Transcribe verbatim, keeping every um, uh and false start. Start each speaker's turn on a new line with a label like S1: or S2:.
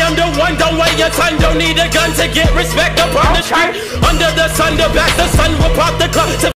S1: am the one, don't wait your time. Don't need a gun to get respect up on the street. Under the sun, the back, the sun will pop the club.